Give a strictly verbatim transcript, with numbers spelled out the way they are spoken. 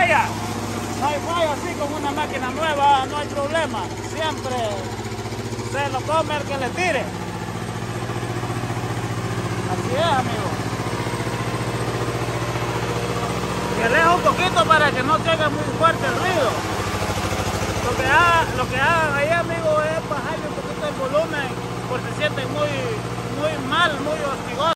falla. No hay falla así con una máquina nueva, no hay problema. Siempre se lo come el que le tire. Así es, amigo. Que aleja un poquito para que no llegue muy fuerte el ruido. Lo que, ha, lo que hagan ahí, amigo, es bajarle un poquito el volumen porque se sienten muy, muy mal, muy hostigosos.